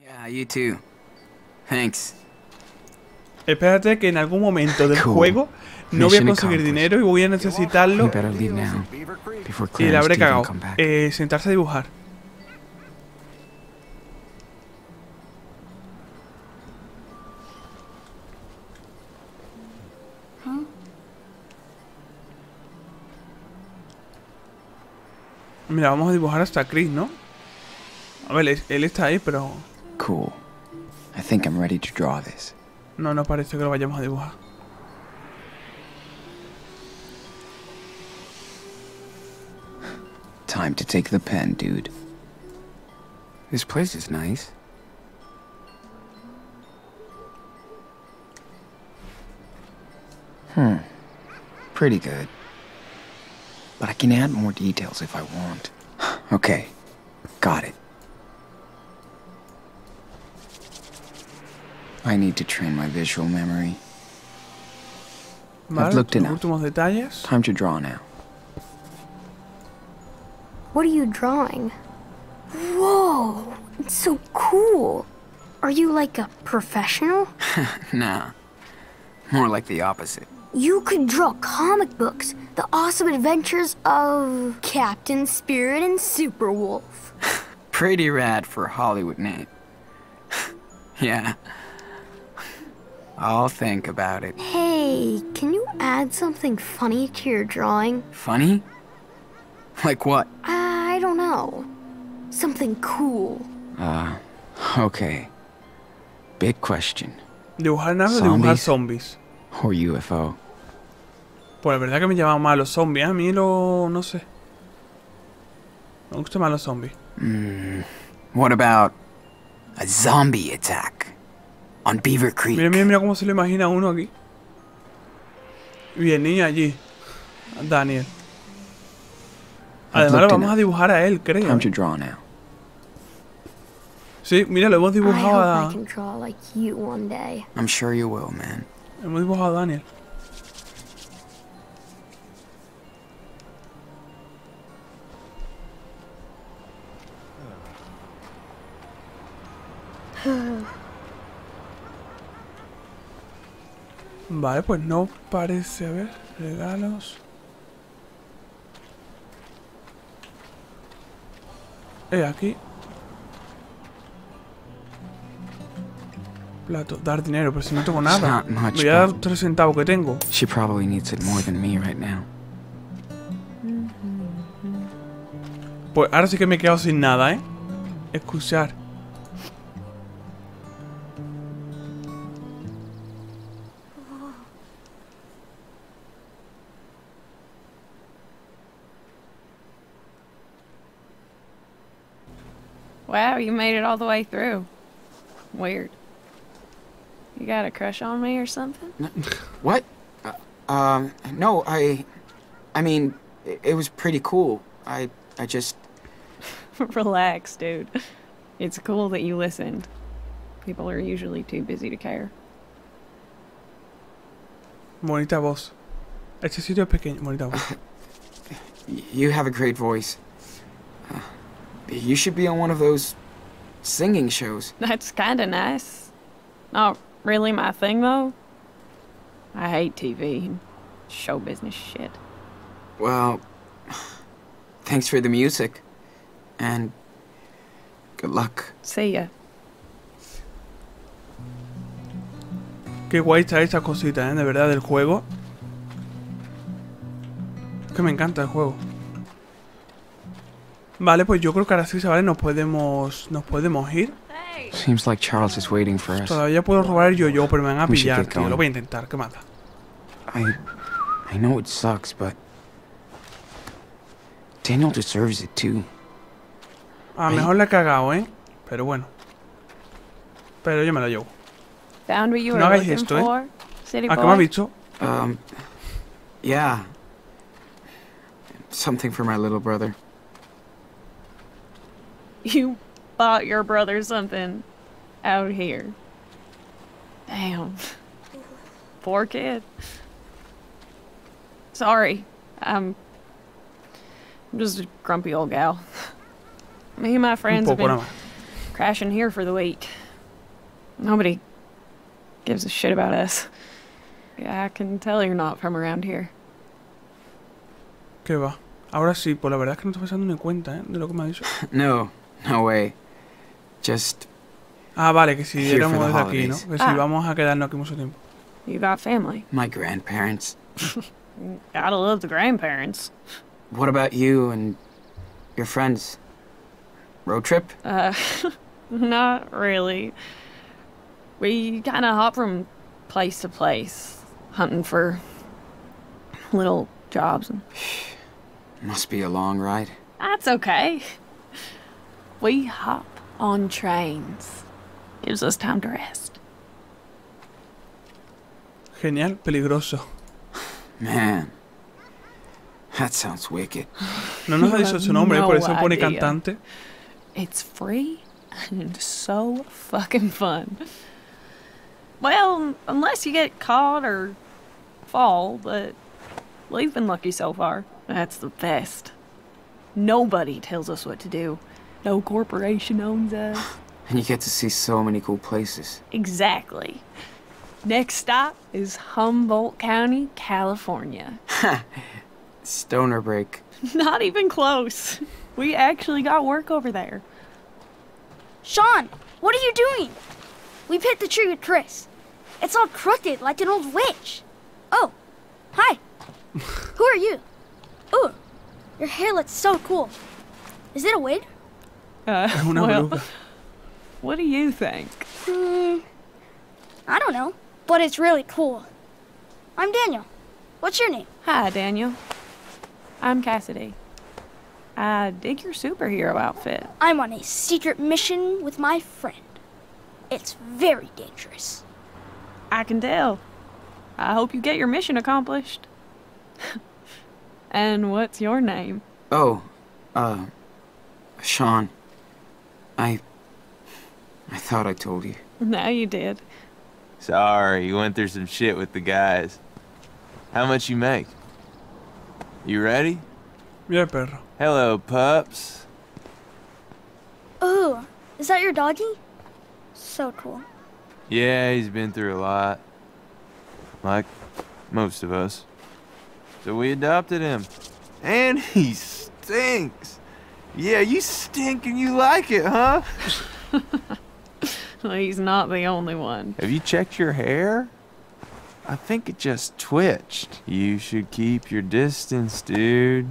Yeah, you too. Thanks. Espérate que en algún momento del Cool. juego no voy a Mission conseguir accomplished. dinero y voy a necesitarlo We better leave now before y Claire la and habré Steven cagado. come back. Sentarse a dibujar. Mira, vamos a dibujar hasta Chris, ¿no? A ver, él está ahí, pero Cool. I think I'm ready to draw this. no parece que lo vayamos a dibujar. Time to take the pen, dude. This place is nice. Pretty good. But I can add more details if I want. Okay. Got it. I need to train my visual memory. Vale, looked los enough. últimos detalles. Time to draw now. What are you drawing? Whoa, it's so cool. Are you like a professional? Nah. More like the opposite. You could draw comic books, the awesome adventures of Captain Spirit and Superwolf. Pretty rad for a Hollywood name. Yeah. I'll think about it. Hey, can you add something funny to your drawing? Funny? Like what? I don't know. Something cool. Okay. Big question. Dibujar naves o dibujar zombies. Or UFO? Pues la verdad que me llaman más los zombies. A mí no sé. Me gustan más los zombies. What about a zombie attack on Beaver Creek? Mira cómo se lo imagina uno aquí. Y el niño allí. Daniel. Además lo vamos a dibujar a él, creo. Time to draw now. Sí, mira, lo hemos I dibujado hope I a... can draw like you one day. I'm sure you will, man. Hemos dibujado a Daniel. Vale, pues no parece... A ver, regalos... aquí. Plato, dar dinero, pero si no tengo nada. It's not much, Me voy a dar but- 3 centavos que tengo. She probably needs it more than me right now. Pues ahora sí que me he quedado sin nada, ¿eh? Escuchar. Wow, you made it all the way through. Weird. You got a crush on me or something? What? No, I mean, it was pretty cool. I just... Relax, dude. It's cool that you listened. People are usually too busy to care. Bonita voz. Este sitio es pequeño, bonita voz. You have a great voice. You should be on one of those singing shows. That's kinda nice. Not really my thing, though. I hate TV and show business shit. Well, thanks for the music. And good luck. See ya. Qué guay está esta cosita, ¿eh? De verdad, del juego. Es que me encanta el juego. Vale, pues yo creo que ahora sí, ¿vale? Nos podemos ir. Seems like Charles is waiting for us. Todavía puedo robar el yo-yo, pero me van a We should pillar, get tío. going. Lo voy a intentar, ¿qué mata? I know it sucks, but Daniel deserves it too. A lo mejor la he cagado, ¿eh? Pero bueno. Pero yo me la llevo. Found what you were No hagáis looking esto, ¿eh? for, city ¿A qué me has boy? visto? Yeah. Something for my little brother. You bought your brother something out here. Damn. Poor kid. Sorry. I'm just a grumpy old gal. Me and my Un friends have poco been nada más. crashing here for the week. Nobody gives a shit about us. Yeah, I can tell you're not from around here. ¿Qué va? Ahora sí, pues la verdad es que no estoy pasando ni cuenta, ¿eh? De lo que me ha dicho. No way. Just Ah, vale, que si Here éramos for the desde aquí, ¿no? holidays. Que si vamos a quedarnos aquí mucho tiempo. You got family. my grandparents. Gotta love the grandparents. What about you and your friends? Road trip? Not really. We kind of hop from place to place, hunting for little jobs. And Must be a long ride. that's okay. We hop on trains. Gives us time to rest. Genial, peligroso. Man, that sounds wicked. No nos ha You dicho have su nombre, no por eso pone idea. cantante. It's free and so fucking fun. Well, unless you get caught or fall, but we've been lucky so far. That's the best. Nobody tells us what to do. No corporation owns us. And you get to see so many cool places. Exactly. Next stop is Humboldt County, California. Stoner break. Not even close. We actually got work over there. Sean, what are you doing? We picked the tree with Chris. It's all crooked like an old witch. Oh, hi. Who are you? Ooh, your hair looks so cool. Is it a wig? Una well, peluca. what do you think? I don't know, but it's really cool. I'm Daniel. What's your name? Hi, Daniel. I'm Cassidy. I dig your superhero outfit. I'm on a secret mission with my friend. It's very dangerous. I can tell. I hope you get your mission accomplished. And what's your name? Oh, Sean. I thought I told you. Now you did. Sorry, you went through some shit with the guys. How much you make? You ready? Mira el perro. Hello, pups. Ooh, is that your doggy? So cool. Yeah, he's been through a lot. Like most of us. So we adopted him. And he stinks. Yeah, you stink and you like it, huh? He's not the only one. Have you checked your hair? I think it just twitched. You should keep your distance, dude.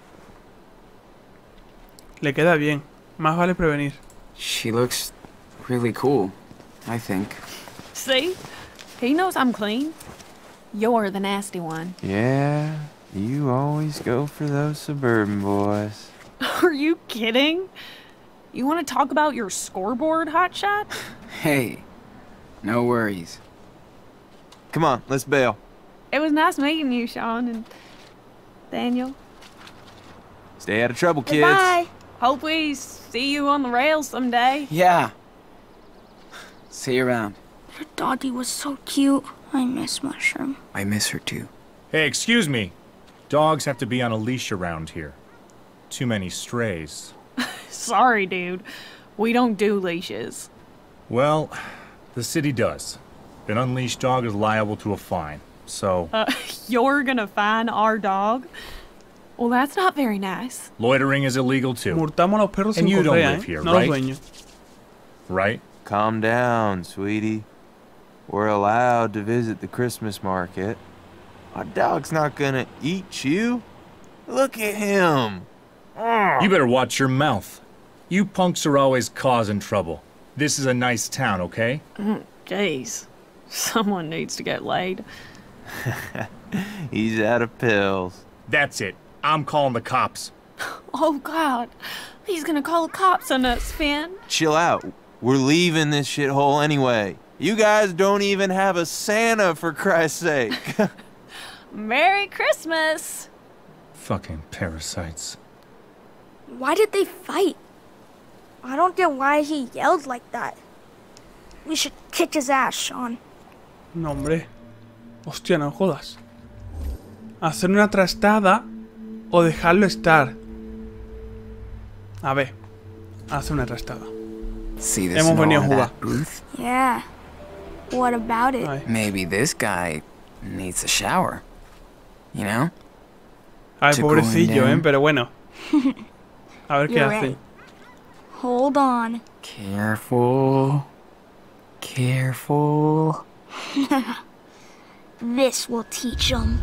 Le queda bien. Más vale prevenir. She looks really cool, I think. See? He knows I'm clean. You're the nasty one. Yeah, you always go for those suburban boys. Are you kidding? You want to talk about your scoreboard, hotshot? Hey, no worries. Come on, let's bail. It was nice meeting you, Sean and Daniel. Stay out of trouble, kids. Goodbye. Hope we see you on the rails someday. Yeah. See you around. Your doggy was so cute. I miss Mushroom. I miss her too. Hey, excuse me. Dogs have to be on a leash around here. Too many strays. Sorry, dude. We don't do leashes. Well, the city does. An unleashed dog is liable to a fine. So, You're gonna fine our dog? Well, that's not very nice. loitering is illegal too, Multamos a los perros And sin you don't correa, live ¿eh? here, No los right? dueños. right? Calm down, sweetie. We're allowed to visit the Christmas market. Our dog's not gonna eat you. Look at him. You better watch your mouth. You punks are always causing trouble. This is a nice town, okay? Jeez. Someone needs to get laid. He's out of pills. That's it. I'm calling the cops. Oh, God. He's gonna call the cops on us, Finn. Chill out. We're leaving this shithole anyway. You guys don't even have a Santa, for Christ's sake. Merry Christmas! Fucking parasites. Why did they fight? I don't get why he yelled like that. We should kick his ass, Sean. No, hombre. Hostia, no jodas. Hacer una trastada o dejarlo estar. A ver. Hacer una trastada. See this Hemos and all venido a jugar. that booth? Yeah. What about it? Ay. Maybe this guy needs a shower. You know? Ay, To pobrecillo, cool him down. pero bueno. A ver qué You're hace. right. Hold on. Careful. Careful. This will teach them.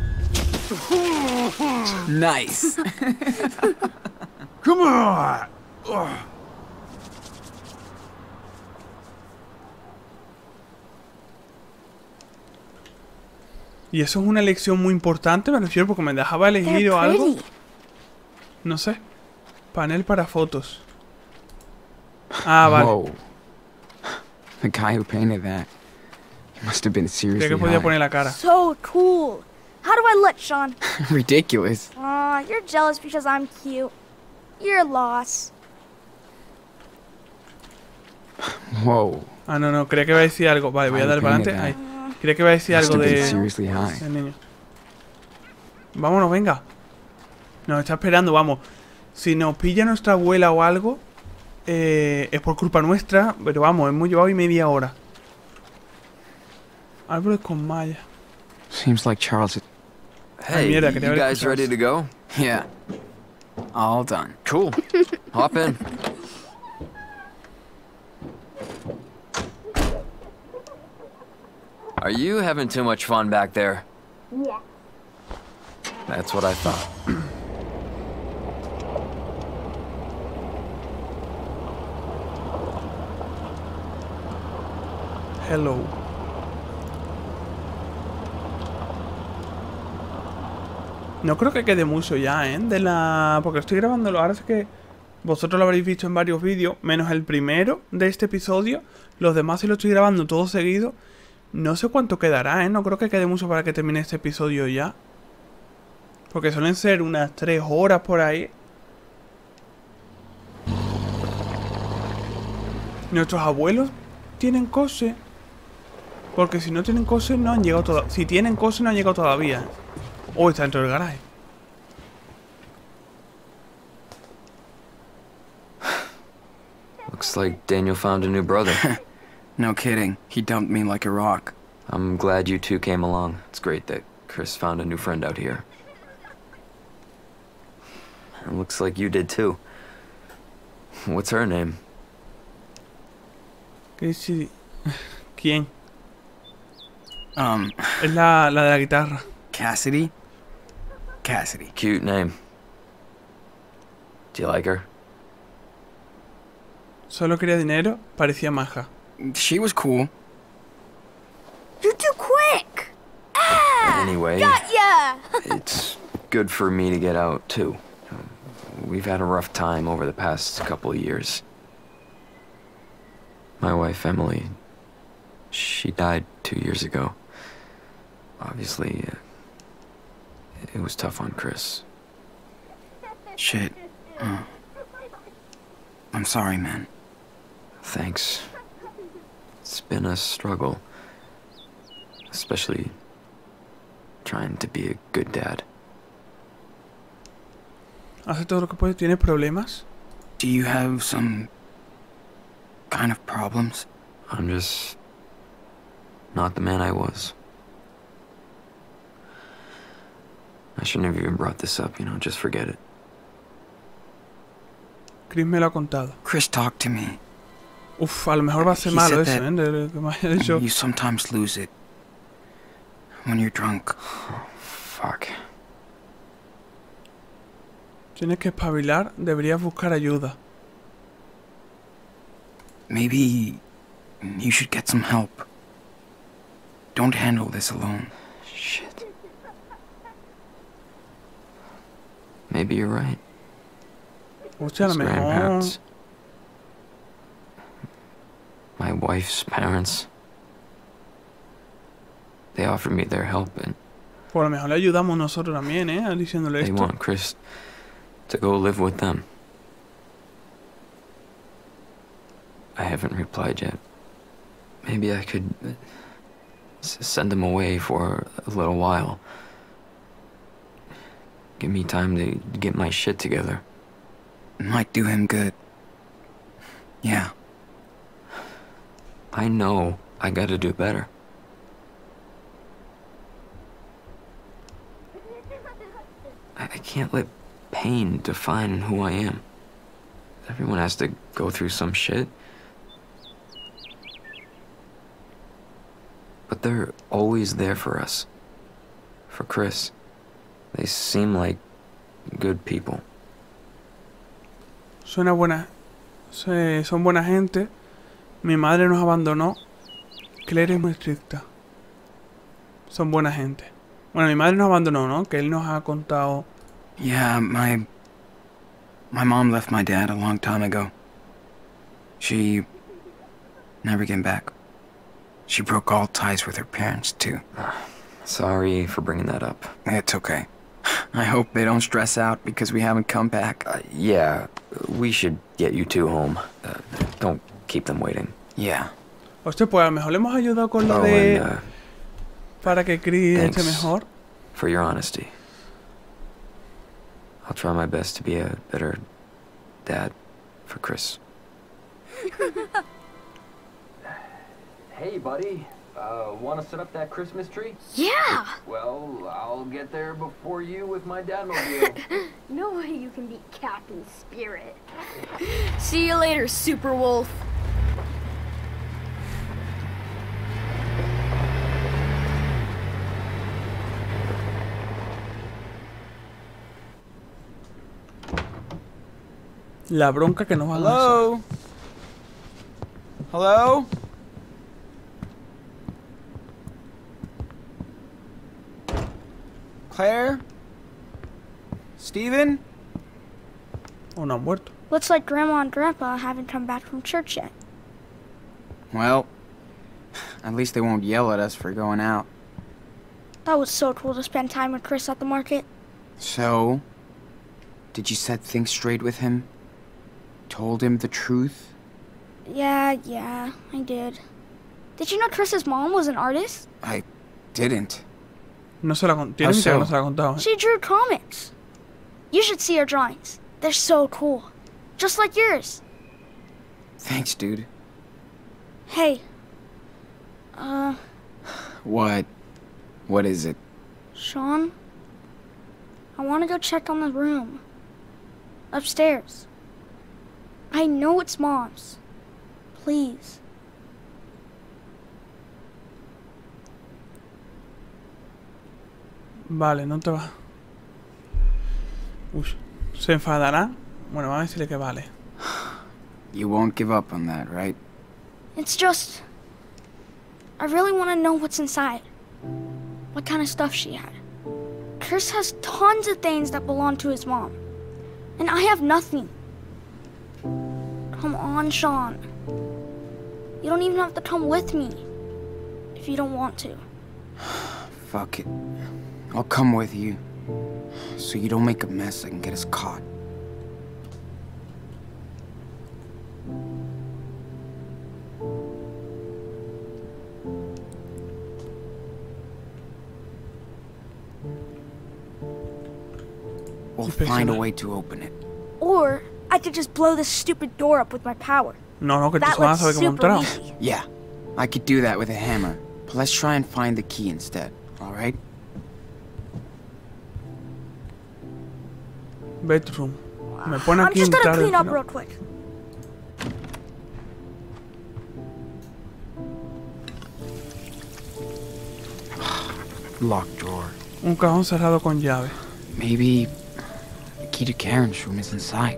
Nice. Come on! Y eso es una elección muy importante, me refiero, porque me dejaba elegir They're o algo. pretty. No sé. Panel para fotos. Ah, vale. Whoa. The guy who painted that, he must have been Creía seriously que podía high. poner la cara. So cool. How do I look, Sean? Ridiculous. Aw, you're jealous because I'm cute. You're lost. Whoa. Ah, no, no, creía que iba a decir algo. Vale, voy a Ay, dar para pene, adelante. Ahí. Creía que iba a decir Must algo have been de... seriously high. del niño. Vámonos, venga. Nos está esperando, vamos. Si nos pilla nuestra abuela o algo, es por culpa nuestra. Pero vamos, hemos llevado hoy media hora. Árboles con malla. Seems like Charles is... Hey, mierda, you quería haber guys escuchado ready eso. to go? Yeah. All done. Cool. Hop in. Are you having too much fun back there? Yeah. That's what I thought. Hello. No creo que quede mucho ya, ¿eh? De la... Porque estoy grabándolo. Ahora sé que vosotros lo habréis visto en varios vídeos, menos el primero de este episodio. Los demás sí lo estoy grabando todo seguido. No sé cuánto quedará, ¿eh? No creo que quede mucho para que termine este episodio ya. Porque suelen ser unas 3 horas por ahí. Nuestros abuelos tienen coche. Porque si no tienen coche no han llegado todavía. Si tienen coche no han llegado todavía. Oh, está dentro del garaje. Looks like Daniel found a new brother. No kidding. He dumped me like a rock. I'm glad you two came along. It's great that Chris found a new friend out here. It looks like you did too. What's her name? ¿Qué si... ¿Quién? Es la de la guitarra. Cassidy? Cassidy. Cute name. Do you like her? Solo quería dinero, parecía maja. She was cool. You're too quick. Ah! Anyway, Got ya! it's good for me to get out too. We've had a rough time over the past couple of years. My wife, Emily, she died 2 years ago. Obviously, it was tough on Chris. Shit. I'm sorry, man. Thanks. It's been a struggle. Especially trying to be a good dad. Hace todo lo que puede, tiene problemas. Do you have some kind of problems? I'm just not the man I was. I shouldn't have even brought this up, just forget it. Chris me lo ha contado. Chris talked to me. Uf, a lo mejor va a ser He malo said eso, that- ¿eh? De lo que me haya dicho. You sometimes lose it. When you're drunk. Fuck. Tienes que espabilar, deberías buscar ayuda. Maybe you should get some help. Don't handle this alone. Shit. Maybe you're right. Hostia, a lo His mejor... grandparents. My wife's parents. They offered me their help and Pues a lo mejor le ayudamos nosotros también, ¿eh? Diciéndole they esto. want Chris to go live with them. I haven't replied yet. Maybe I could send him away for a little while. Give me time to get my shit together. It might do him good. Yeah. I know I gotta do better. I can't let pain define who I am. Everyone has to go through some shit. But they're always there for us. For Chris. They seem like good people. Son buena gente. Mi madre nos abandonó. Claire es muy estricta. Son buena gente. Bueno, mi madre nos abandonó, ¿no? Que él nos ha contado. Yeah, my mom left my dad a long time ago. She never came back. She broke all ties with her parents, too. Sorry for bringing that up. It's okay. I hope they don't stress out because we haven't come back. Yeah, we should get you two home. Don't keep them waiting. Yeah. Hostia, pues a lo mejor le hemos ayudado con lo Oh, de... and, para que Chris esté thanks. mejor. For your honesty. I'll try my best to be a better dad for Chris. Hey, buddy. Want to set up that Christmas tree? Yeah! Well, I'll get there before you with my dadmobile. No way you can beat Captain Spirit. See you later, Super Wolf. La bronca que nos va a lanzar. Hello? Hello? Claire? Steven? O no han muerto. Looks like Grandma and Grandpa haven't come back from church yet. Well, at least they won't yell at us for going out. That was so cool to spend time with Chris at the market. So, did you set things straight with him? Told him the truth? Yeah, I did. Did you know Chris's mom was an artist? I didn't. No se la tiene How pinta que so? no se la ha contado, ¿eh? She drew comics. You should see her drawings. They're so cool. Just like yours. Thanks, dude. Hey. What? What is it? Sean? I want to go check on the room. Upstairs. I know it's Mom's. Please. Vale, no te va. Uy, ¿se enfadará? Bueno, vamos a decirle que vale. You won't give up on that, right? It's just... I really want to know what's inside. What kind of stuff she had. Chris has tons of things that belong to his mom. And I have nothing. Come on, Sean. You don't even have to come with me. If you don't want to. Fuck it. I'll come with you. So you don't make a mess and get us caught. We'll find a way to open it. Or I could just blow this stupid door up with my power. No, que That te van a looks saber cómo super entrar. easy. Yeah, I could do that with a hammer. But let's try and find the key instead, alright? Bedroom. Me pone I'm aquí just gonna entrar clean up dentro. real quick. Locked drawer. Un cajón cerrado con llave. Maybe the key to Karen's room is inside.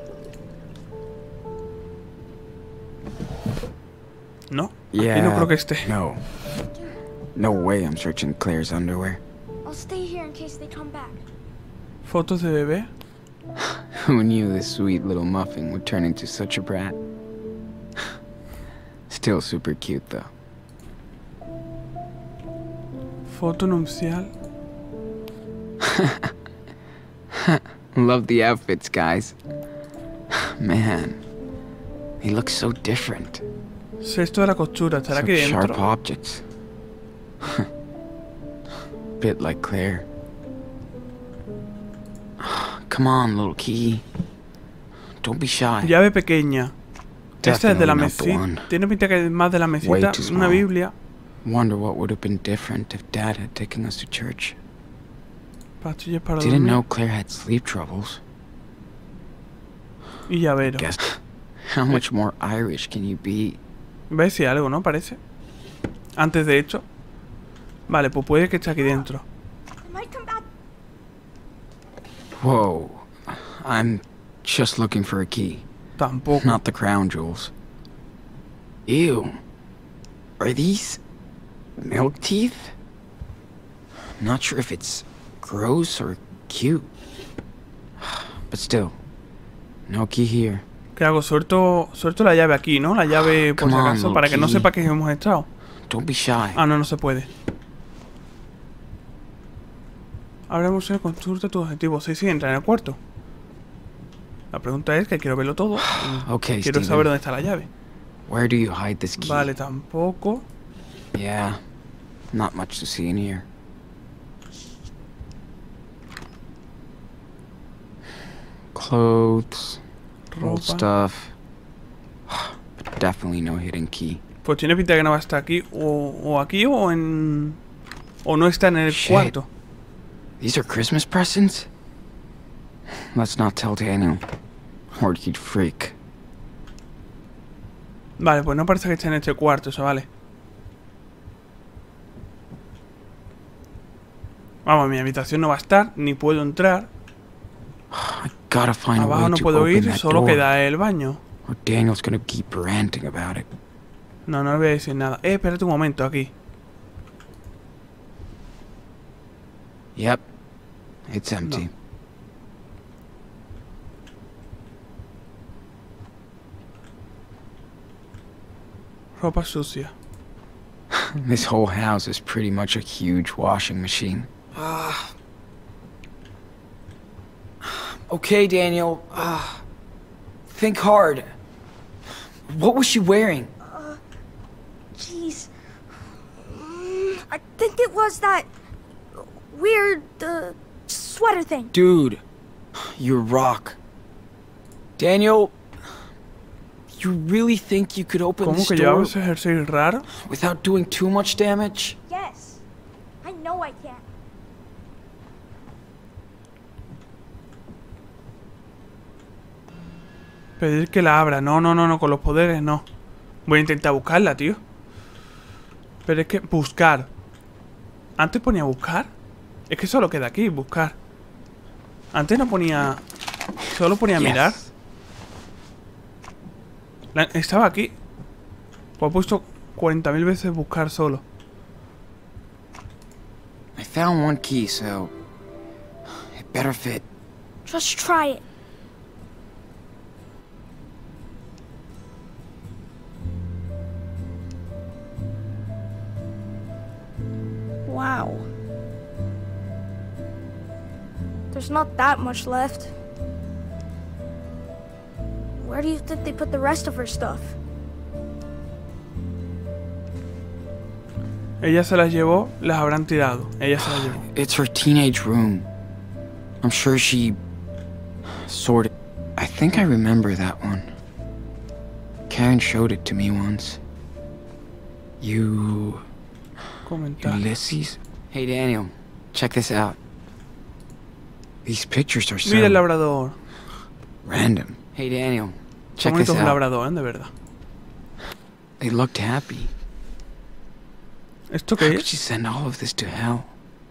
No, aquí no creo que esté. No. No way I'm searching Claire's underwear. I'll stay here in case they come back. Fotos de bebé. Who knew this sweet little muffin would turn into such a brat? Still super cute, though. Foto nupcial. Love the outfits, guys. Man, he looks so different. Cesto de la costura. Estará Such aquí sharp dentro. objects. Bit like Claire. Come on, little key. Don't be shy. Llave pequeña. Esta es de la Definitely not the mesita. one. Tiene pinta que es más de la mesita. too Una small. Biblia. Wonder what would have been different if Dad had taken us to church. Pastillas para Didn't dormir. know Claire had sleep troubles. Y llavero. Guess. How much more Irish can you be? ¿Ves si algo, no? Parece. Antes de hecho. Vale, pues puede que esté aquí dentro. It might come back. Whoa. I'm just looking for a key. Tampoco. Not the crown jewels. Ew. Are these milk teeth? Not sure if it's gross or cute. But still, no key here. ¿Qué hago? Suelto la llave aquí, ¿no? La llave por si Come on, acaso, para que no Loki. sepa que hemos estado. Don't be shy. Ah, no, no se puede. Habremos el consulta tu objetivo. Sí, entra en el cuarto. La pregunta es que quiero verlo todo. Okay, Quiero Steven. saber dónde está la llave. Where do you hide this key? Vale, tampoco. Yeah, not much to see in here. Clothes, old Ropa. stuff. But definitely no hidden key. Pues tiene pinta que no va a estar aquí. O aquí o en... O no está en el Shit. cuarto. These are Christmas presents? Let's not tell Daniel, or he'd freak. Vale, pues no parece que esté en este cuarto, eso vale. Vamos, mi habitación no va a estar, ni puedo entrar. I gotta find a Abajo way no to puedo open ir, that solo door, queda el baño. or Daniel's gonna keep ranting about it. No, no le voy a decir nada. Espérate un momento aquí. Yep, it's empty. Ropa sucia. This whole house is pretty much a huge washing machine. Okay, Daniel. Think hard. What was she wearing? Jeez. I think it was that weird sweater thing. Dude, you rock. Daniel, you really think you could open ¿Cómo this que llevaba door ese jersey raro? without doing too much damage? Yes. I know I can. Pedir que la abra. No, no, no, no, con los poderes no. Voy a intentar buscarla, tío. Pero es que buscar. Antes ponía buscar. Es que solo queda aquí, buscar. Antes no ponía... Solo ponía Yes. mirar. Estaba aquí. Pues he puesto 40.000 veces buscar solo. I found one key, so it better fit. Just try it. Wow. There's not that much left. Where do you think they put the rest of her stuff? Ella se las llevó, las habrán tirado. Ella se las llevó. It's her teenage room. I'm sure she sorted. I think I remember that one. Karen showed it to me once. Comentar. Ulysses? Hey Daniel, check this out. These pictures are so Mira el labrador. random. Hey Daniel, Qué check bonito this es un out. labrador, de verdad. They looked happy. ¿Esto How qué could es? you send all of this to hell?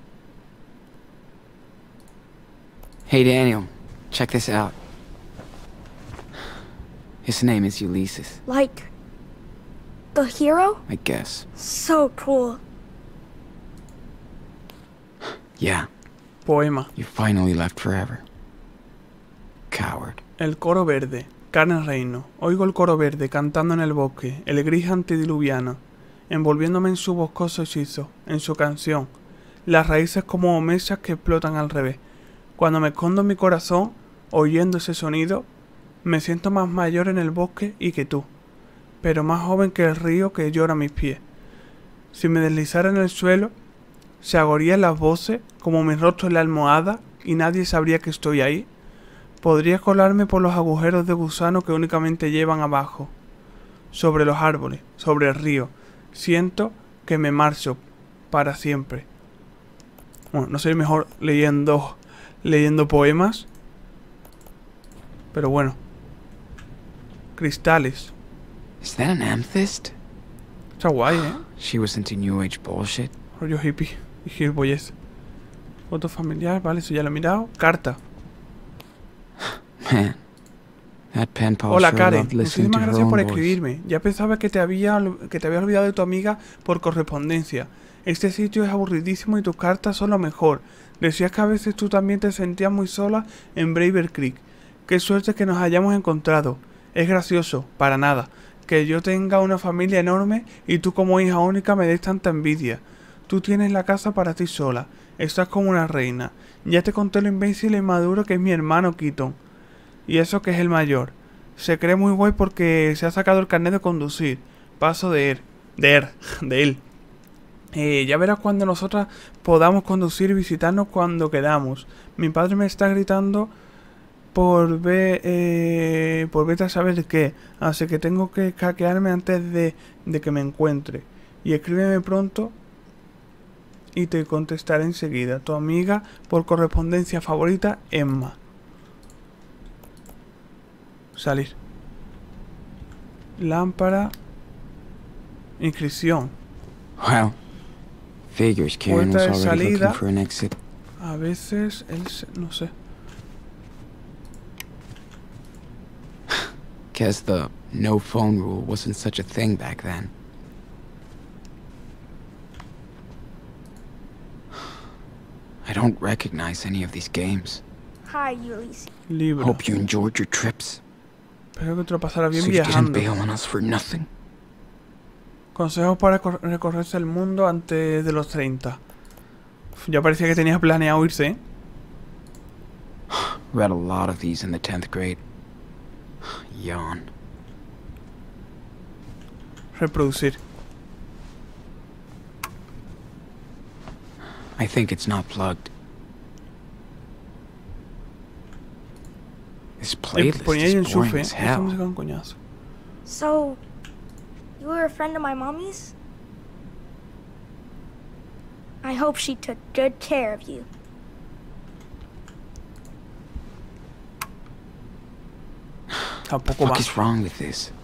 Hey Daniel, check this out. His name is Ulysses, Like the hero? I guess. So cool. Yeah, Poema. you finally left forever. Coward. El coro verde. Karen Reino. Oigo el coro verde cantando en el bosque, el gris antediluviano, envolviéndome en su boscoso hechizo, en su canción, las raíces como mesas que explotan al revés. Cuando me escondo en mi corazón, oyendo ese sonido, me siento más mayor en el bosque y que tú, pero más joven que el río que llora a mis pies. Si me deslizara en el suelo, se agorían las voces como mi rostro en la almohada y nadie sabría que estoy ahí. Podría colarme por los agujeros de gusano que únicamente llevan abajo. sobre los árboles, sobre el río. Siento que me marcho para siempre. Bueno, no soy mejor leyendo poemas. Pero bueno. Cristales. Is that an amethyst? Está guay, ¿eh? She was into New Age bullshit. Rollo hippie y gilipollez. Foto familiar, vale, eso ya lo he mirado. Carta. Man, that pen pal Hola sure Karen, loved listening to muchísimas her gracias own por voice. escribirme. Ya pensaba que te habías olvidado de tu amiga por correspondencia. Este sitio es aburridísimo y tus cartas son lo mejor. Decías que a veces tú también te sentías muy sola en Braver Creek. Qué suerte que nos hayamos encontrado. Es gracioso, para nada, que yo tenga una familia enorme y tú como hija única me des tanta envidia. Tú tienes la casa para ti sola. Estás como una reina. Ya te conté lo imbécil e inmaduro que es mi hermano Keaton. Y eso que es el mayor. Se cree muy guay porque se ha sacado el carnet de conducir. Paso de él. Ya verás cuando nosotras podamos conducir y visitarnos cuando quedamos. Mi padre me está gritando por vete a saber qué. Así que tengo que hackearme antes de que me encuentre. Y escríbeme pronto y te contestaré enseguida. Tu amiga por correspondencia favorita, Emma. Salir. Lámpara. Inscripción. Well, figures Karen was Puerta de already salida. looking for an exit. A veces no sé. Guess the no phone rule wasn't such a thing back then. I don't recognize any of these games. Hi, Ulysses. Libro. Hope you enjoyed your trips. Espero que te lo pasara bien So you didn't viajando. bail on us for nothing. Consejos para recorrerse el mundo antes de los 30. Ya parecía que tenías planeado irse, ¿eh? Read a lot of these in the 10th grade. Yawn. Reproducir. I think it's not plugged. This playlist Ponía ahí is boring enchufe. as Esta hell. música es un coñazo. So, you were a friend of my mommy's? I hope she took good care of you. Tampoco What va. is wrong with this?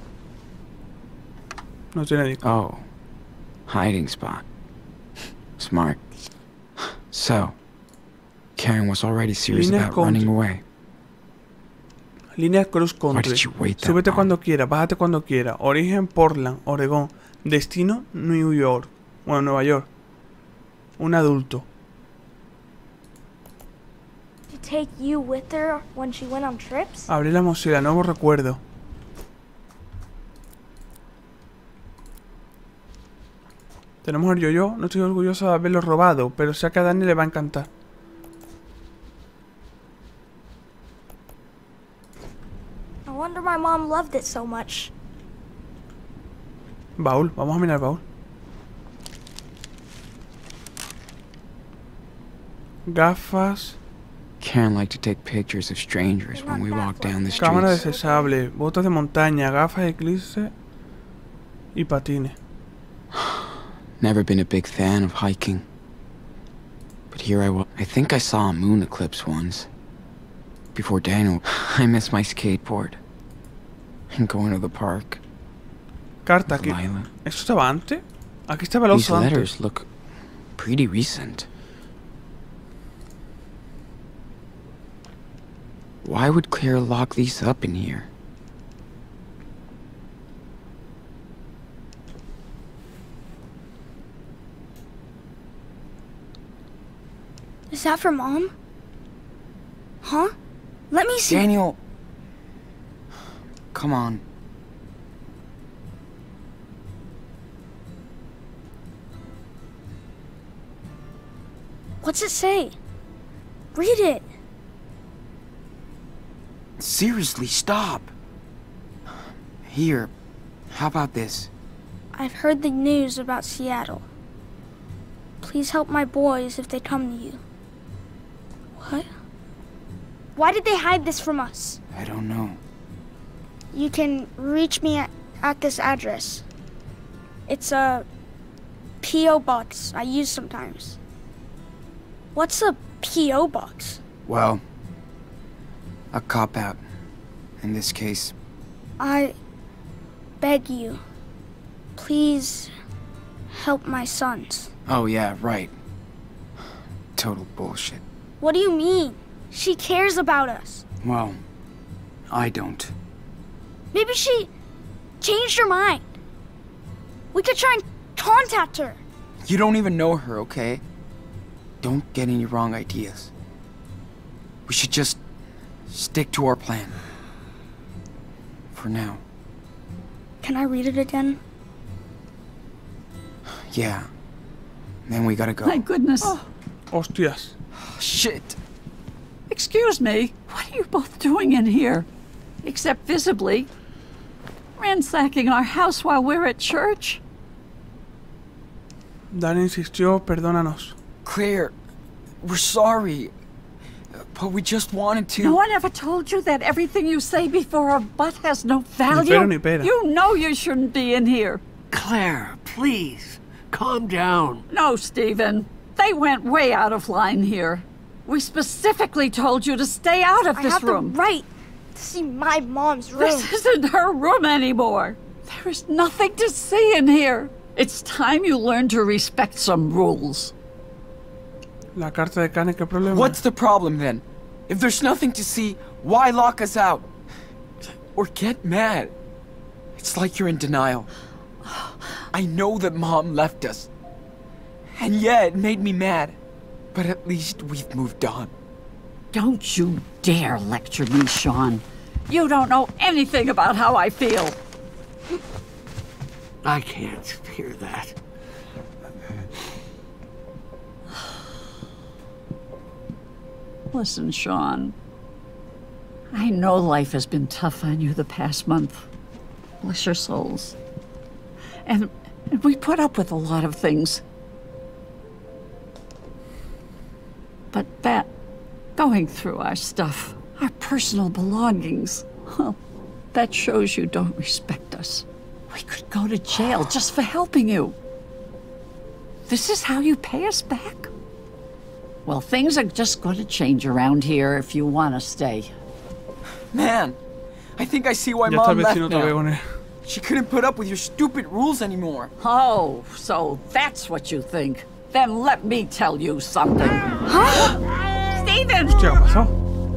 No tiene disco. Oh, hiding spot. Smart. So, Karen was already serious Líneas about running country. away. Línea cross Why country. did you wait that Súbete long? cuando quiera, bájate cuando quiera. Origen Portland, Oregón. Destino New York. Bueno, Nueva York. Un adulto. Did she take you with her when she went on trips? Abrí la mochila, nuevo recuerdo. Tenemos el yo-yo. No estoy orgulloso de haberlo robado, pero sé que a Dani le va a encantar. No wonder my mom loved it so much. Baúl, vamos a mirar el baúl. Gafas. Karen liked to take pictures of strangers when we walked down the Cámara streets. desechable, botas de montaña, gafas de eclipse y patines. Never been a big fan of hiking. But here I was. I think I saw a moon eclipse once. Before Daniel, I miss my skateboard. And going to the park. Carta with aquí. Lila. ¿Esto estaba antes? Aquí estaba el These oso antes. letters look pretty recent. Why would Claire lock these up in here? Is that for Mom? Huh? Let me see. Daniel! Come on. What's it say? Read it. Seriously, stop! Here, how about this? I've heard the news about Seattle. Please help my boys if they come to you. What? Why did they hide this from us? I don't know. You can reach me at at this address. It's a P.O. box I use sometimes. What's a P.O. box? Well, a cop-out. In this case. I beg you, please help my sons. Oh yeah, right. Total bullshit. What do you mean? She cares about us. Well, I don't. Maybe she changed her mind. We could try and contact her. You don't even know her, okay? Don't get any wrong ideas. We should just stick to our plan. For now. Can I read it again? Yeah. Then we gotta go. My goodness. Hostias. Shit. Excuse me. What are you both doing in here? Except visibly. Ransacking our house while we're at church? Dani insistió, perdónanos. Claire, we're sorry. But we just wanted to... No one ever told you that everything you say before a butt has no value? pero ni pera. You know you shouldn't be in here. Claire, please, calm down. No, Stephen. They went way out of line here. We specifically told you to stay out of I this have room. the right to see my mom's room. This isn't her room anymore. There is nothing to see in here. It's time you learn to respect some rules. La carta de Kane, ¿qué problema? What's the problem then? If there's nothing to see, why lock us out? Or get mad? It's like you're in denial. I know that Mom left us. And yeah, it made me mad. But at least we've moved on. Don't you dare lecture me, Sean. You don't know anything about how I feel. I can't hear that. Listen, Sean. I know life has been tough on you the past month. Bless your souls. And we put up with a lot of things. But that, going through our stuff, our personal belongings, well, that shows you don't respect us. We could go to jail just for helping you. This is how you pay us back? Well, things are just going to change around here if you want to stay. Man, I think I see why Ya está el Mom left vecino otra vez now. con él. She couldn't put up with your stupid rules anymore. Oh, so that's what you think. Then let me tell you something. Stephen! Hostia, ¿qué ha pasado?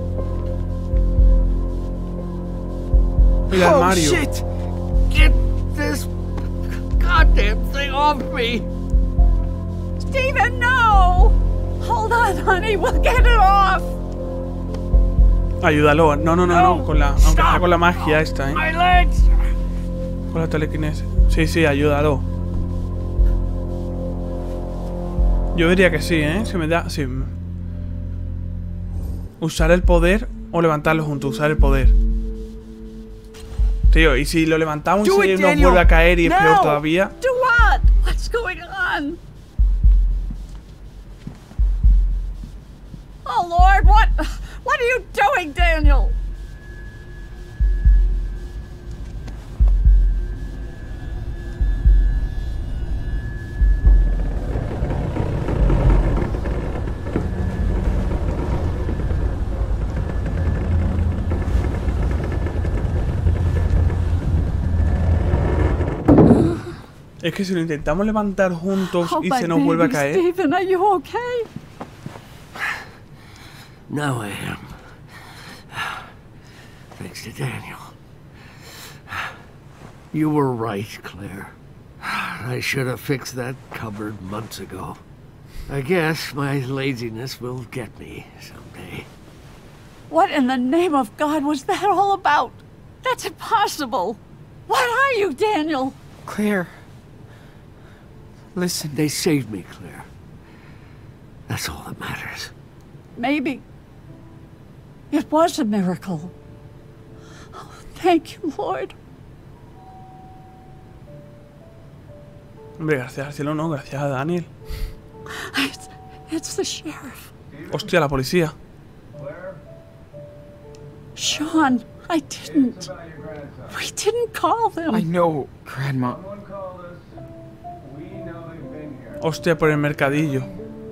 El Oh, armario. shit! Get this goddamn thing off me! Stephen, no! Hold on, honey, we'll get it off. Ayúdalo. No, no, no, no. Con la, aunque sea con la magia esta, My legs! Con la telequinesis. Sí, sí, ayúdalo. Yo diría que sí, ¿eh? Se me da... Sí. Usar el poder o levantarlo juntos. Usar el poder. Tío, y si lo levantamos Do y it, nos Daniel. vuelve a caer y es peor Now. todavía. Do what? What's going on? Oh, Lord, what are you doing, Daniel? Es que si lo intentamos levantar juntos Oh, y my se nos vuelve a baby, caer. Stephen, are you okay? Now I am. Thanks to Daniel. You were right, Claire. I should have fixed that cupboard months ago. I guess my laziness will get me someday. What in the name of God was that all about? That's impossible. What are you, Daniel? Claire. Listen. They saved me, Claire. That's all that matters. Maybe it was a miracle. Oh, thank you, Lord. Hombre, gracias al cielo no, gracias a Daniel. It's the sheriff. Hostia, la policía. Sean, I didn't. We didn't call them. I know, Grandma. Hostia, por el mercadillo.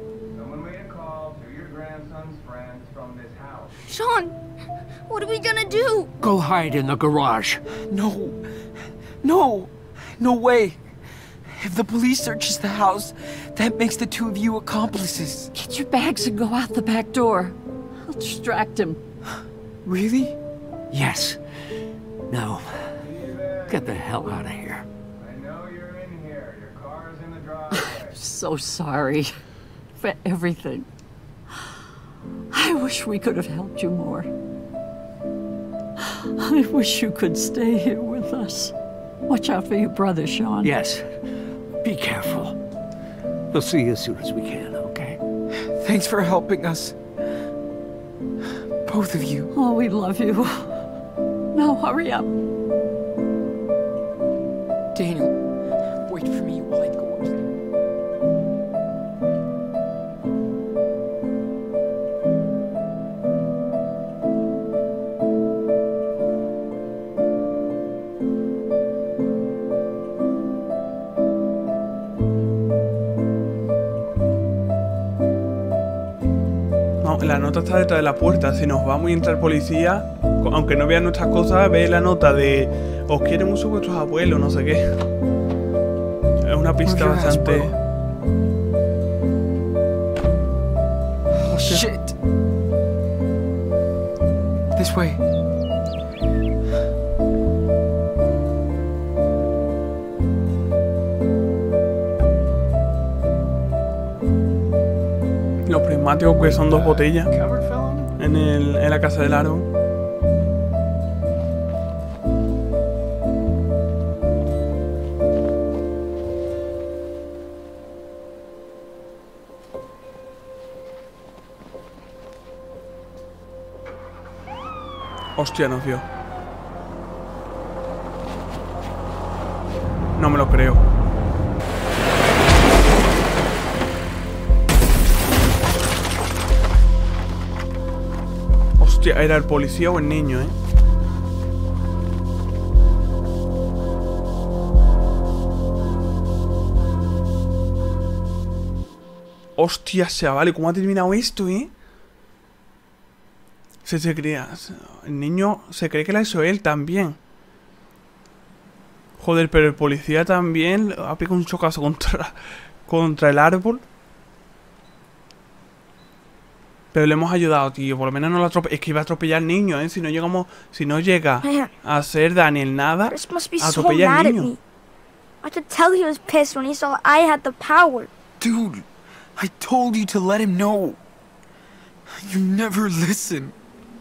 Sean, what are we gonna do? Go hide in the garage. No. No. No way. If the police searches the house, that makes the two of you accomplices. Get your bags and go out the back door. I'll distract him. Really? Yes. Now, get the hell out of here. So sorry for everything. I wish we could have helped you more. I wish you could stay here with us. Watch out for your brother, Sean. Yes. Be careful. We'll see you as soon as we can, okay? Thanks for helping us. Both of you. Oh, we love you. Now hurry up. Daniel, wait for me while I go upstairs. No, la nota está detrás de la puerta. Si nos vamos y entra el policía, aunque no vea nuestras cosas, ve la nota de os quieren mucho vuestros abuelos, no sé qué. Es una pista bastante... Oh, shit. This way. Los prismáticos que son dos botellas en la casa del árbol. Hostia, nos vio. No me lo creo. Hostia, ¿era el policía o el niño, Hostia, chaval, ¿cómo ha terminado esto, Se crea... El niño se cree que la hizo él también. Joder, pero el policía también ha pegado un chocazo contra el árbol. Pero le hemos ayudado, tío. Por lo menos no lo atropella. Es que iba a atropellar al niño, Si no llegamos... Si no llega a hacer Daniel nada, Chris must be so atropella mad al at niño. me. I could tell he was pissed when he saw I had the power. Dude, I told you to let him know. You never listen.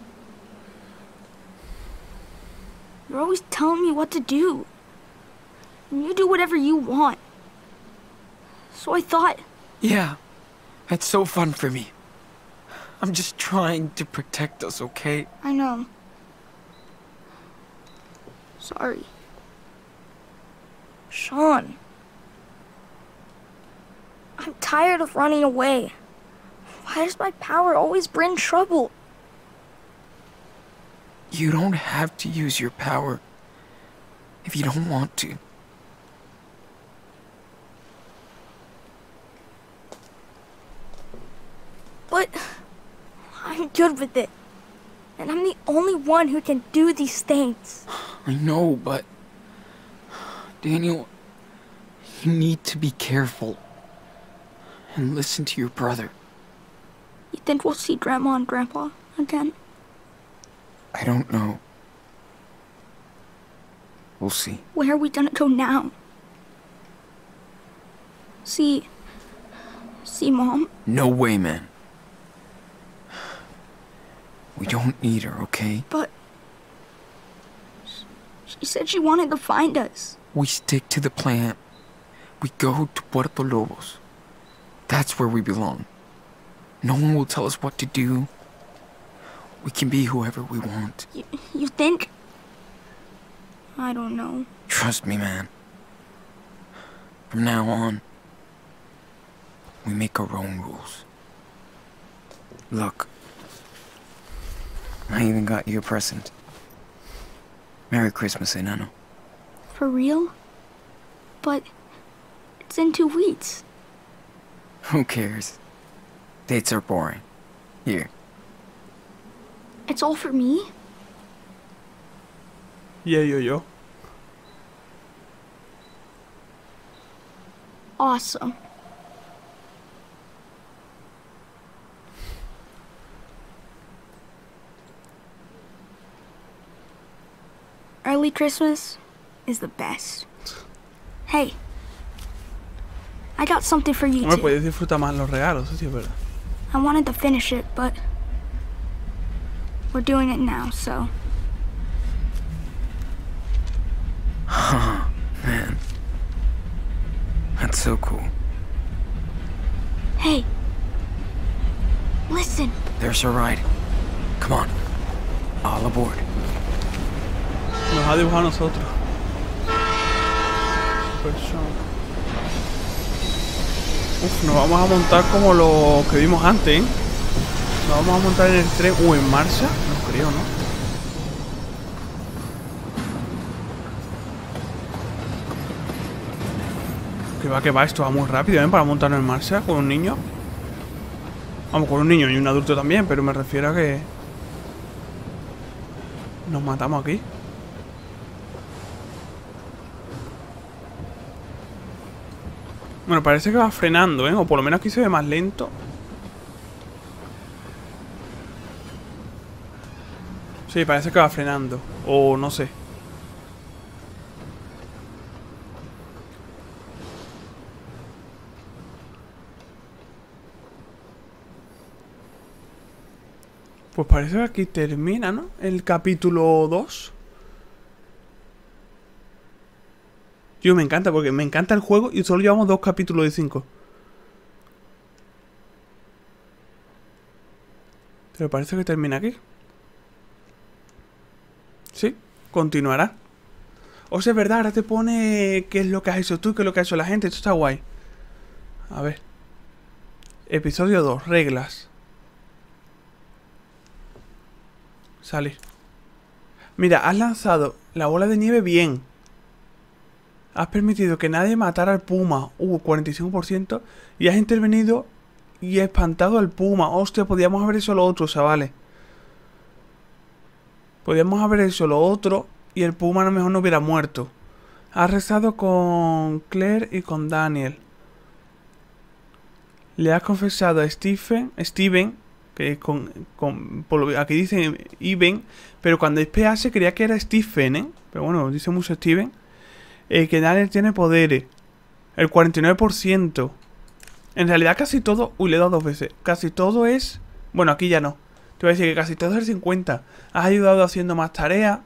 You're always telling me what to do. And you do whatever you want. So I thought... Yeah, that's so fun for me. I'm just trying to protect us, okay? I know. Sorry. Sean. I'm tired of running away. Why does my power always bring trouble? You don't have to use your power if you don't want to. But I'm good with it. And I'm the only one who can do these things. I know, but... Daniel, you need to be careful. And listen to your brother. You think we'll see Grandma and Grandpa again? I don't know. We'll see. Where are we gonna go now? See Mom? No way, man. We don't need her, okay? But she said she wanted to find us. We stick to the plan. We go to Puerto Lobos. That's where we belong. No one will tell us what to do. We can be whoever we want. You think? I don't know. Trust me, man. From now on, we make our own rules. Look, I even got you a present. Merry Christmas, enano. For real? But it's in 2 weeks. Who cares? Dates are boring. Here. It's all for me? Yeah, yo. Awesome. Early Christmas is the best. Hey, I got something for you Hombre, too. puedes disfrutar más los regalos, eso sí es verdad. I wanted to finish it, but we're doing it now, so. Man. That's so cool. Hey, listen. There's our ride. Come on. All aboard. Nos ha dibujado a nosotros. Super Sean. Uf, nos vamos a montar como lo que vimos antes, ¿eh? Nos vamos a montar en el tren o en marcha. No creo, ¿no? Que va, esto va muy rápido, ¿eh? Para montarnos en marcha con un niño. Vamos, con un niño y un adulto también, pero me refiero a que nos matamos aquí. Bueno, parece que va frenando, ¿eh? O por lo menos aquí se ve más lento. Sí, parece que va frenando. O no sé. Pues parece que aquí termina, ¿no? El capítulo 2. Yo me encanta, porque me encanta el juego y solo llevamos 2 capítulos de 5. Pero parece que termina aquí. Sí, continuará. O sea, es verdad, ahora te pone qué es lo que has hecho tú y qué es lo que ha hecho la gente. Esto está guay. A ver. Episodio 2, reglas. Salir. Mira, has lanzado la bola de nieve bien. Has permitido que nadie matara al puma. 45%. Y has intervenido y espantado al puma. Hostia, podíamos haber hecho lo otro, chavales. Podíamos haber hecho lo otro y el puma a lo mejor no hubiera muerto. Has rezado con Claire y con Daniel. Le has confesado a Steven, que aquí dice Iben, pero cuando es PH creía que era Stephen, ¿eh? Pero bueno, dice mucho Steven. Que Daniel tiene poderes. El 49%. En realidad casi todo... Uy, le he dado 2 veces. Casi todo es... Bueno, aquí ya no. Te voy a decir que casi todo es el 50%. Has ayudado haciendo más tareas.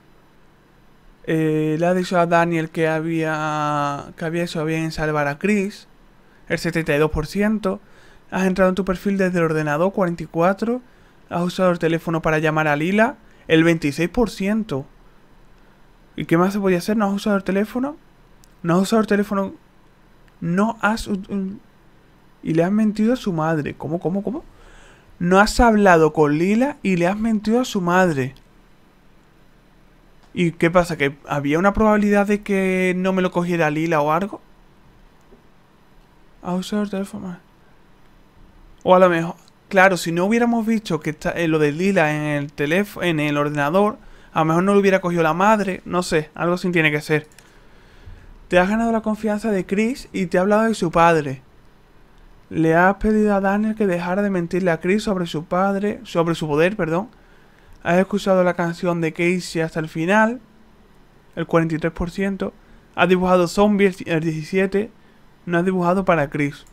Le has dicho a Daniel que había hecho bien en salvar a Chris. El 72%. Has entrado en tu perfil desde el ordenador. 44%. Has usado el teléfono para llamar a Lila. El 26%. ¿Y qué más se podía hacer? ¿No has usado el teléfono? ¿No has usado el teléfono? No has... Y le has mentido a su madre. ¿Cómo? No has hablado con Lila y le has mentido a su madre. ¿Y qué pasa? ¿Que había una probabilidad de que no me lo cogiera Lila o algo? ¿Has usado el teléfono? O a lo mejor... Claro, si no hubiéramos visto que está lo de Lila en el teléfono, en el ordenador... A lo mejor no lo hubiera cogido la madre. No sé, algo así tiene que ser. Te has ganado la confianza de Chris y te ha hablado de su padre. Le has pedido a Daniel que dejara de mentirle a Chris sobre su poder, perdón. Has escuchado la canción de Casey hasta el final. El 43%. Has dibujado zombies el 17%. No has dibujado para Chris.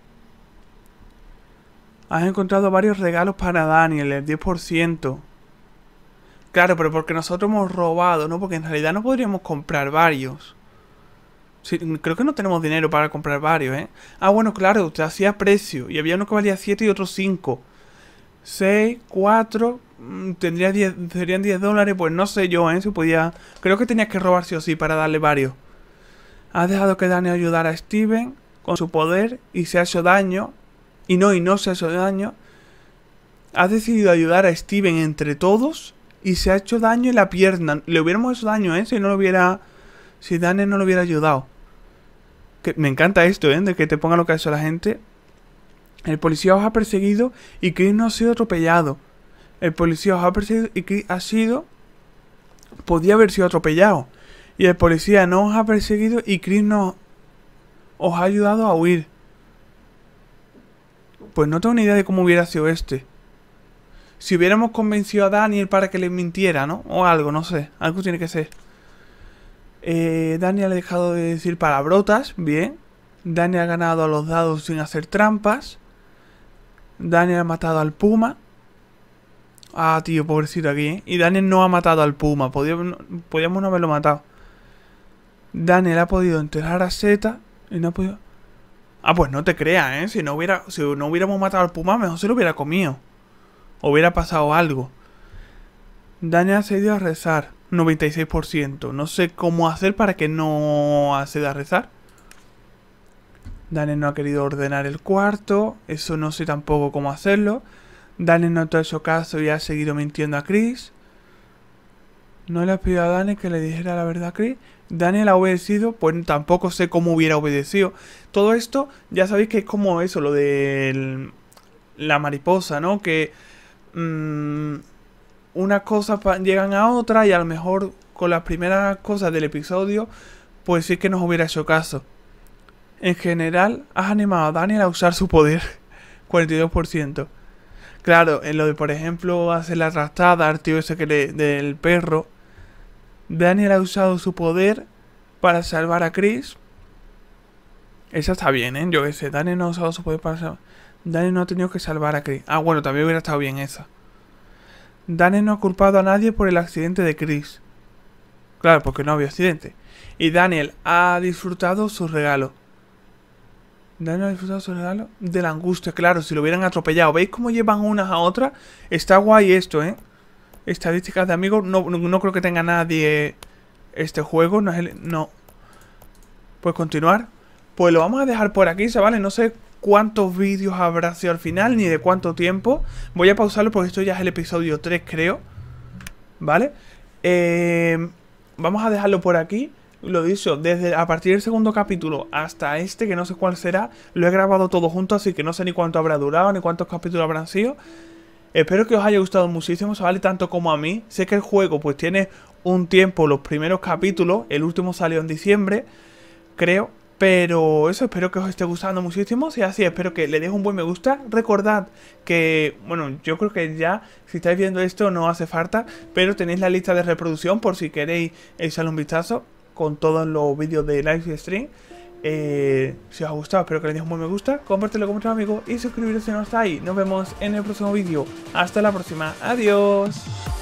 Has encontrado varios regalos para Daniel, el 10%. Claro, pero porque nosotros hemos robado, ¿no? Porque en realidad no podríamos comprar varios. Sí, creo que no tenemos dinero para comprar varios, ¿eh? Ah, bueno, claro, te hacía precio. Y había uno que valía 7 y otro 5. 6, 4... serían 10 dólares. Pues no sé yo, ¿eh? Si podía... Creo que tenías que robar sí o sí para darle varios. Has dejado que Daniel ayudara a Steven con su poder y se ha hecho daño. Y no se ha hecho daño. Has decidido ayudar a Steven entre todos y se ha hecho daño en la pierna. Le hubiéramos hecho daño, si no lo hubiera... Si Daniel no lo hubiera ayudado. Que me encanta esto, de que te ponga lo que ha hecho la gente. El policía os ha perseguido y Chris no ha sido atropellado. El policía os ha perseguido y Chris ha sido... Podía haber sido atropellado. Y el policía no os ha perseguido y Chris no... Os ha ayudado a huir. Pues no tengo ni idea de cómo hubiera sido este. Si hubiéramos convencido a Daniel para que le mintiera, ¿no? O algo, no sé. Algo tiene que ser. Daniel ha dejado de decir palabrotas. Bien. Daniel ha ganado a los dados sin hacer trampas. Daniel ha matado al puma. Ah, tío, pobrecito aquí, ¿eh? Y Daniel no ha matado al puma. Podíamos no haberlo matado. Daniel ha podido enterrar a Zeta. Y no ha podido... Ah, pues no te creas, Si no hubiéramos matado al puma, mejor se lo hubiera comido. Hubiera pasado algo. Daniel ha accedido a rezar. 96%. No sé cómo hacer para que no acceda a rezar. Daniel no ha querido ordenar el cuarto. Eso no sé tampoco cómo hacerlo. Daniel no te ha hecho caso y ha seguido mintiendo a Chris. No le has pedido a Daniel que le dijera la verdad a Chris. Daniel ha obedecido. Pues tampoco sé cómo hubiera obedecido. Todo esto ya sabéis que es como eso. Lo de la mariposa, ¿no? Que... unas cosas llegan a otras y a lo mejor con las primeras cosas del episodio pues sí que nos hubiera hecho caso. En general has animado a Daniel a usar su poder. 42%. Claro, en lo de por ejemplo hacer la arrastrada al tío ese del perro, Daniel ha usado su poder para salvar a Chris. Esa está bien, yo qué sé. Daniel no ha usado su poder para salvar. Daniel no ha tenido que salvar a Chris. Ah, bueno, también hubiera estado bien esa. Daniel no ha culpado a nadie por el accidente de Chris. Claro, porque no había accidente. Y Daniel ha disfrutado su regalo. Daniel ha disfrutado su regalo de la angustia. Claro, si lo hubieran atropellado. ¿Veis cómo llevan unas a otras? Está guay esto, Estadísticas de amigos. No creo que tenga nadie este juego. No. Pues continuar. Pues lo vamos a dejar por aquí, chavales. No sé cuántos vídeos habrá sido al final, ni de cuánto tiempo. Voy a pausarlo porque esto ya es el episodio 3, creo. ¿Vale? Vamos a dejarlo por aquí. Lo dicho, a partir del segundo capítulo hasta este, que no sé cuál será, lo he grabado todo junto, así que no sé ni cuánto habrá durado, ni cuántos capítulos habrán sido. Espero que os haya gustado muchísimo, ¿vale? Tanto como a mí. Sé que el juego pues tiene un tiempo, los primeros capítulos. El último salió en diciembre, creo. Pero eso, espero que os esté gustando muchísimo. Si es así, espero que le deis un buen me gusta. Recordad que, bueno, yo creo que ya, si estáis viendo esto no hace falta, pero tenéis la lista de reproducción por si queréis echarle un vistazo con todos los vídeos de live stream. Si os ha gustado, espero que le deis un buen me gusta, compártelo con vuestros amigos y suscribiros si no estáis. Nos vemos en el próximo vídeo. Hasta la próxima. Adiós.